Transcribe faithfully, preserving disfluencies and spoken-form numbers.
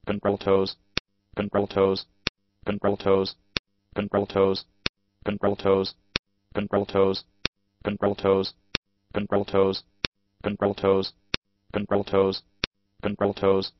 contraltos, contraltos, contraltos, contraltos, contraltos, contraltos, contraltos, contraltos, contraltos, contraltos, contraltos,